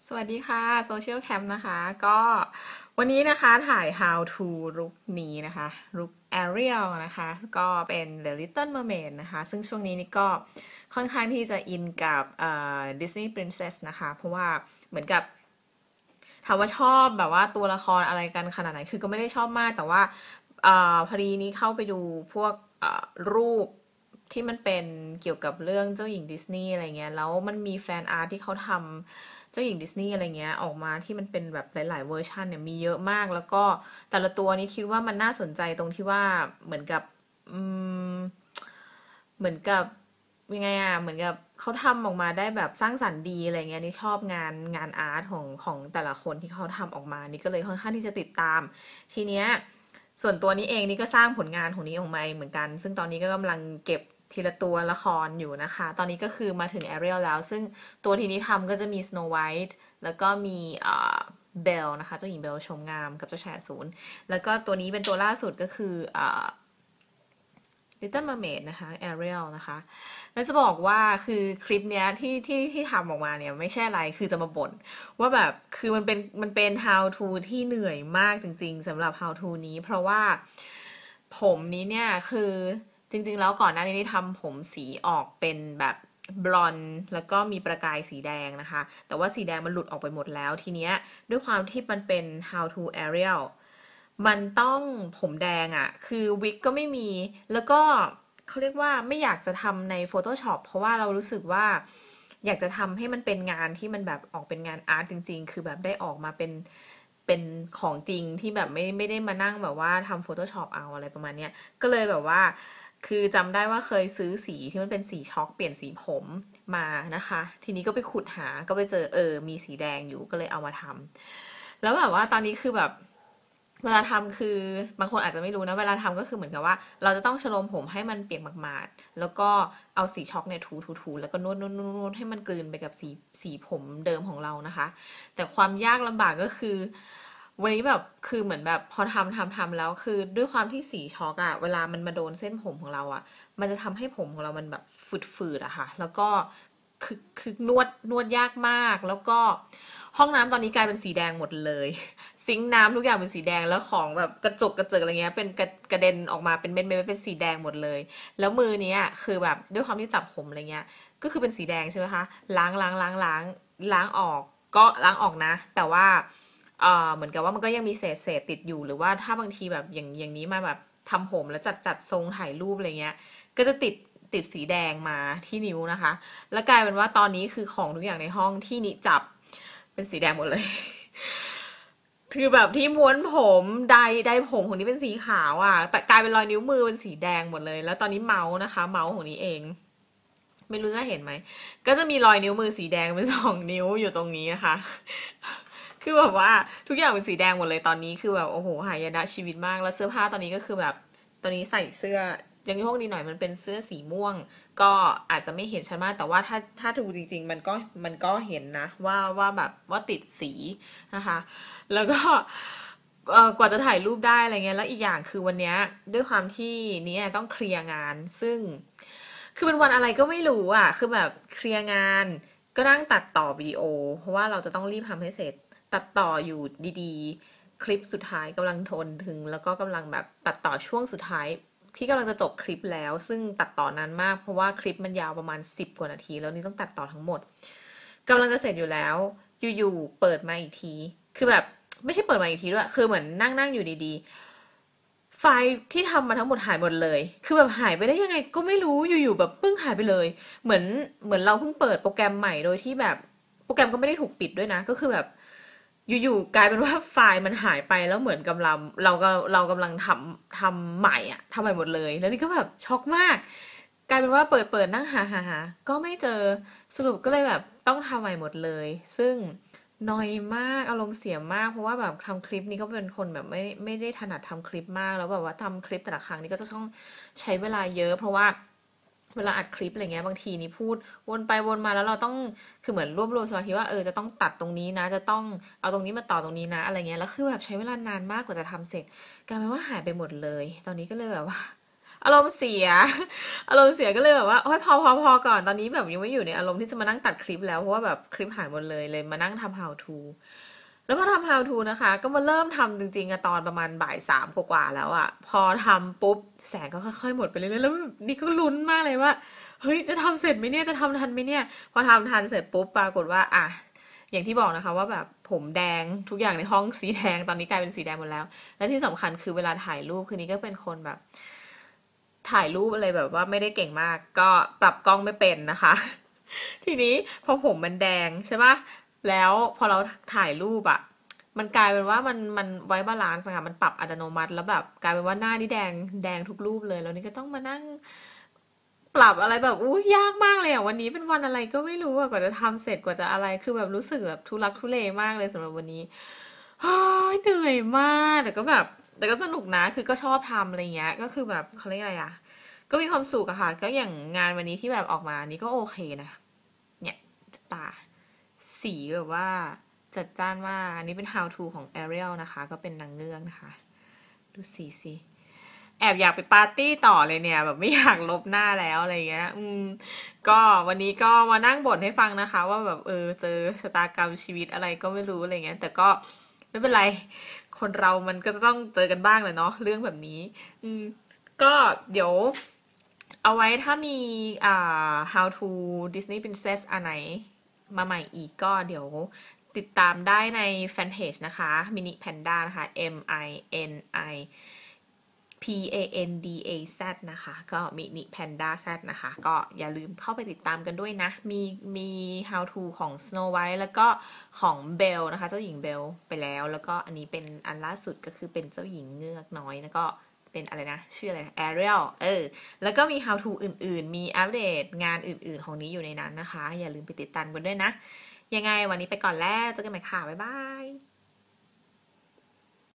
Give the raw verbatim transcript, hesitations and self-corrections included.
สวัสดีค่ะ Social Camp นะคะก็วันนี้นะคะถ่าย How to ลุคนี้นะคะลุค Ariel นะคะก็เป็น The Little Mermaid นะคะซึ่งช่วงนี้นี่ก็ค่อนข้างที่จะอินกับเอ่อ Disney Princess นะคะเพราะว่าเหมือนกับถามว่าชอบแบบว่าตัวละครอะไรกันขนาดไหนคือก็ไม่ได้ชอบมากแต่ว่าเอ่อพอดีนี้เข้าไปดูพวกเอ่อรูปที่มันเป็นเกี่ยวกับเรื่องเจ้าหญิงดิสนีย์อะไรเงี้ยแล้วมันมีแฟนอาร์ตที่เขาทำ เจ้าหญิงดิสนีย์อะไรเงี้ยออกมาที่มันเป็นแบบหลายๆเวอร์ชันเนี่ยมีเยอะมากแล้วก็แต่ละตัวนี้คิดว่ามันน่าสนใจตรงที่ว่าเหมือนกับอืมเหมือนกับยังไงอะเหมือนกับเขาทำออกมาได้แบบสร้างสรรค์ดีอะไรเงี้ยนี่ชอบงานงานอาร์ตของของแต่ละคนที่เขาทำออกมานี่ก็เลยค่อนข้างที่จะติดตามทีเนี้ยส่วนตัวนี้เองนี่ก็สร้างผลงานของนี้ออกมาเหมือนกันซึ่งตอนนี้ก็กำลังเก็บทีละตัวละครอยู่นะคะตอนนี้ก็คือมาถึง Ariel แล้วซึ่ง ตัวที่นี้ทำก็จะมี Snow White แล้วก็มีเบลนะคะเจ้าหญิงเบลชมงามกับเจ้าชายอสูรแล้วก็ตัวนี้เป็นตัวล่าสุดก็คือ Little Mermaid นะคะ Ariel นะคะแล้วจะบอกว่าคือคลิปเนี้ยที่ที่ที่ทำออกมาเนี่ยไม่ใช่อะไรคือจะมาบ่นว่าแบบคือมันเป็นมันเป็น how to ที่เหนื่อยมากจริงๆสำหรับ how to นี้เพราะว่าผมนี้เนี่ยคือจริงๆแล้วก่อนหน้านี้ได้ทำผมสีออกเป็นแบบบลอนด์แล้วก็มีประกายสีแดงนะคะแต่ว่าสีแดงมันหลุดออกไปหมดแล้วทีเนี้ยด้วยความที่มันเป็น how to Ariel มันต้องผมแดงอะ่ะคือวิกก็ไม่มี แล้วก็เขาเรียกว่าไม่อยากจะทำใน Photoshop เพราะว่าเรารู้สึกว่าอยากจะทำให้มันเป็นงานที่มันแบบออกเป็นงานอาร์ตจริงๆ คือแบบได้ออกมาเป็นเป็นของจริงที่แบบไม่ไม่ได้มานั่งแบบว่าทำ Photoshop เอาอะไรประมาณเนี้ยก็เลยแบบว่าคือจำได้ว่าเคยซื้อสีที่มันเป็นสีช็อกเปลี่ยนสีผมมานะคะทีนี้ก็ไปขุดหาก็ไปเจอเออมีสีแดงอยู่ก็เลยเอามาทำแล้วแบบว่าตอนนี้คือแบบ เวลาทำคือบางคนอาจจะไม่รู้นะเวลาทำก็คือเหมือนกับว่าเราจะต้องชโลมผมให้มันเปียกหมาดๆแล้วก็เอาสีช็อกเนี่ยถูๆๆแล้วก็นวดๆๆให้มันกลืนไปกับสีสีผมเดิมของเรานะคะแต่ความยากลำบากก็คือวันนี้แบบคือเหมือนแบบพอทำทำทำแล้วคือด้วยความที่สีช็อกอะเวลามันมาโดนเส้นผมของเราอะมันจะทำให้ผมของเรามันแบบฝืดๆอะค่ะแล้วก็คือคือนวดนวดยากมากแล้วก็ห้องน้ำตอนนี้กลายเป็นสีแดงหมดเลย ซิงค์น้ำทุกอย่างเป็นสีแดงแล้วของแบบกระจกกระเจิกอะไรเงี้ยเป็นกระกระเด็นออกมาเป็นเม็ดเม็ดเป็นสีแดงหมดเลยแล้วมือเนี้ยคือแบบด้วยความที่จับผมอะไรเงี้ยก็คือเป็นสีแดงใช่ไหมคะล้างล้างล้างล้างล้างออกก็ล้างออกนะแต่ว่าเออเหมือนกับว่ามันก็ยังมีเศษเศษติดอยู่หรือว่าถ้าบางทีแบบอย่างอย่างนี้มาแบบทำผมแล้วจัดจัดทรงถ่ายรูปอะไรเงี้ยก็จะติดติดสีแดงมาที่นิ้วนะคะแล้วกลายเป็นว่าตอนนี้คือของทุกอย่างในห้องที่นิจับเป็นสีแดงหมดเลย คือแบบที่ม้วนผมไดไดผมของนี้เป็นสีขาวอ่ะแต่กลายเป็นรอยนิ้วมือเป็นสีแดงหมดเลยแล้วตอนนี้เมาส์นะคะเมาส์ของนี้เองไม่รู้จะเห็นไหมก็จะมีรอยนิ้วมือสีแดงเป็นสองนิ้วอยู่ตรงนี้นะคะคือแบบว่าทุกอย่างเป็นสีแดงหมดเลยตอนนี้คือแบบโอ้โหหายนะชีวิตมากแล้วเสื้อผ้าตอนนี้ก็คือแบบตอนนี้ใส่เสื้อยังโชคดีหน่อยมันเป็นเสื้อสีม่วงก็อาจจะไม่เห็นชัดมากแต่ว่าถ้าถ้าดูจริงๆมันก็มันก็เห็นนะว่าว่าแบบว่าติดสีนะคะแล้วก็ เอ่อกว่าจะถ่ายรูปได้อะไรเงี้ยแล้วอีกอย่างคือวันเนี้ยด้วยความที่เนี่ยต้องเคลียร์งานซึ่งคือเป็นวันอะไรก็ไม่รู้อ่ะคือแบบเคลียร์งานก็นั่งตัดต่อวิดีโอเพราะว่าเราจะต้องรีบทำให้เสร็จตัดต่ออยู่ดีๆคลิปสุดท้ายกำลังทนถึงแล้วก็กำลังแบบตัดต่อช่วงสุดท้ายที่กำลังจะจบคลิปแล้วซึ่งตัดต่อนานมากเพราะว่าคลิปมันยาวประมาณสิบกว่านาทีแล้วนี่ต้องตัดต่อทั้งหมด กำลังจะเสร็จอยู่แล้วอยู่ๆเปิดมาอีกทีคือแบบไม่ใช่เปิดมาอีกทีด้วยคือเหมือนนั่งนั่งอยู่ดีๆไฟล์ที่ทำมาทั้งหมดหายหมดเลยคือแบบหายไปได้ยังไงก็ไม่รู้อยู่ๆแบบปึ้งหายไปเลยเหมือนเหมือนเราเพิ่งเปิดโปรแกรมใหม่โดยที่แบบโปรแกรมก็ไม่ได้ถูกปิดด้วยนะก็คือแบบอยู่ๆกลายเป็นว่าไฟล์มันหายไปแล้วเหมือนกำลังเราก็เรากำลังทำทำใหม่อะทำใหม่หมดเลยแล้วนี่ก็แบบช็อกมากกลายเป็นว่าเปิดเปิดนั่งหาหาหาก็ไม่เจอ สรุปก็เลยแบบต้องทำใหม่หมดเลยซึ่งนอยมากอารมณ์เสียมากเพราะว่าแบบทำคลิปนี้ก็เป็นคนแบบไม่ไม่ได้ถนัดทำคลิปมากแล้วแบบว่าทำคลิปแต่ละครั้งนี่ก็จะต้องใช้เวลาเยอะเพราะว่าเวลาอัดคลิปอะไรเงี้ยบางทีนี่พูดวนไปวนมาแล้วเราต้องคือเหมือนรวบรวมสมาธิว่าเออจะต้องตัดตรงนี้นะจะต้องเอาตรงนี้มาต่อตรงนี้นะอะไรเงี้ยแล้วคือแบบใช้เวลานานมากกว่าจะทำเสร็จกลายเป็นว่าหายไปหมดเลยตอนนี้ก็เลยแบบว่าอารมณ์เสียอารมณ์เสียก็เลยแบบว่าโอ้ยพอพอพอก่อนตอนนี้แบบยังไม่อยู่ในอารมณ์ที่จะมานั่งตัดคลิปแล้วเพราะว่าแบบคลิปหายหมดเลยเลยมานั่งทำ how to แล้วพอทำ how to นะคะก็มาเริ่มทำจริงๆอะตอนประมาณบ่ายสามกว่าๆแล้วอะพอทำปุ๊บแสงก็ค่อยๆหมดไปเรื่อยๆแล้วนี่ก็ลุ้นมากเลยว่าเฮ้ยจะทำเสร็จไหมเนี่ยจะทำทันไหมเนี่ยพอทำทันเสร็จปุ๊บปรากฏว่าอ่ะอย่างที่บอกนะคะว่าแบบผมแดงทุกอย่างในห้องสีแดงตอนนี้กลายเป็นสีแดงหมดแล้วและที่สำคัญคือเวลาถ่ายรูปคือนี้ก็เป็นคนแบบ ถ่ายรูปอะไรแบบว่าไม่ได้เก่งมากก็ปรับกล้องไม่เป็นนะคะทีนี้พอผมมันแดงใช่ปะแล้วพอเราถ่ายรูปอะมันกลายเป็นว่ามันมันไว้บาลานซ์ค่ะมันปรับอัตโนมัติแล้วแบบกลายเป็นว่าหน้านี่แดงแดงทุกรูปเลยแล้วนี่ก็ต้องมานั่งปรับอะไรแบบอู้ยากมากเลยอะวันนี้เป็นวันอะไรก็ไม่รู้อะกว่าจะทำเสร็จกว่าจะอะไรคือแบบรู้สึกแบบทุลักทุเลมากเลยสำหรับวันนี้ เฮ้ยเหนื่อยมากแต่ก็แบบแต่ก็สนุกนะคือก็ชอบทำอะไรเงี้ยก็คือแบบเขาเรียกอะไรอะก็มีความสุขอะค่ะก็อย่างงานวันนี้ที่แบบออกมานี่ก็โอเคนะเนี่ยตาสีแบบว่าจัดจ้านมากอันนี้เป็น how to ของ Ariel นะคะก็เป็นนางเงือกนะคะดูสีสิแอบอยากไปปาร์ตี้ต่อเลยเนี่ยแบบไม่อยากลบหน้าแล้วอะไรเงี้ยอืมก็วันนี้ก็มานั่งบ่นให้ฟังนะคะว่าแบบเออเจอชะตากรรมชีวิตอะไรก็ไม่รู้อะไรเงี้ยแต่ก็ไม่เป็นไรคนเรามันก็จะต้องเจอกันบ้างเลยเนาะเรื่องแบบนี้อืมก็เดี๋ยวเอาไว้ถ้ามีอ่า how to Disney Princess อันไหนมาใหม่อีกก็เดี๋ยวติดตามได้ในแฟนเพจนะคะ Mini Panda นะคะ M I N I P A N D A Z นะคะก็มินิแพนด้า Z นะคะก็อย่าลืมเข้าไปติดตามกันด้วยนะมีมี how to ของ Snow White แล้วก็ของเบลนะคะเจ้าหญิงเบลไปแล้วแล้วก็อันนี้เป็นอันล่าสุดก็คือเป็นเจ้าหญิงเงือกน้อยแล้วก็เป็นอะไรนะชื่ออะไร Ariel เออแล้วก็มี how to อื่นๆมีอัปเดตงานอื่นๆของนี้อยู่ในนั้นนะคะอย่าลืมไปติดตามกันด้วยนะยังไงวันนี้ไปก่อนแล้วเจอกันใหม่ค่ะบ๊ายบาย